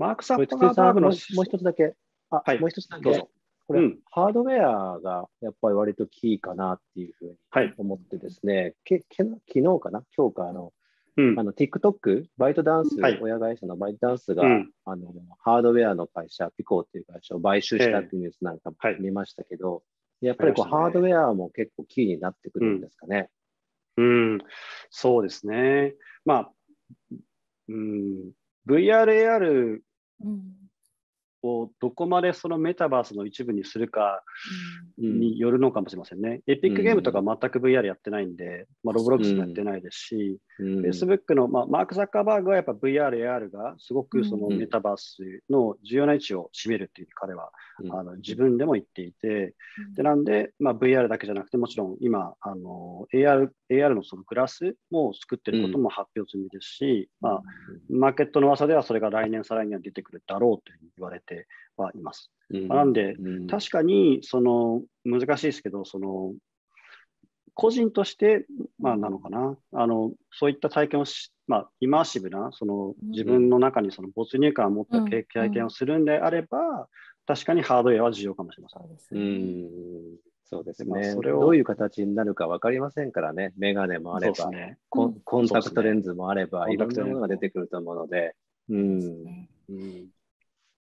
マーク・ザッこれ、筒井さん、 カーバーグの、 もう一つだけ、 はい、 もう一つだけ、 どうぞ。 これ、ハードウェアがやっぱり割とキーかなっていうふうにはい。 思ってですね、昨日かな、今日か、TikTok、バイトダンス、 はい。 親会社のバイトダンスが、ハードウェアの会社、ピコーっていう会社を買収したっていうニュースなんかもはい。 見ましたけど、やっありまぱりこう、ハードウしたね。 ェアも結構キーになってくるんですかね。 そうですね。まあ、VR、AR をどこまでそのメタバースの一部にするかによるのかもしれませんね。エピックゲームとか全く VR やってないんで、ロブロックスもやってないですし、Facebook の、マーク・ザッカーバーグはやっぱ VR、AR がすごくそのメタバースの重要な位置を占めるっていう彼は自分でも言っていて、でなんで、VR だけじゃなくてもちろん今AR のそのグラスも作ってることも発表済みですし、マーケットの噂ではそれが来年、再来年は出てくるだろうというふうに言われてはいます。なんで、確かにその難しいですけど、その個人として、なのかな、そういった体験をイマーシブな、その自分の中にその没入感を持った体験をするんであれば、確かにハードウェアは重要かもしれません。 そうですね。 それをどういう形になるか分かりませんからね。メガネもあれば、 ね、 コンタクトレンズもあれば、いろんなものが出ててくると思うので。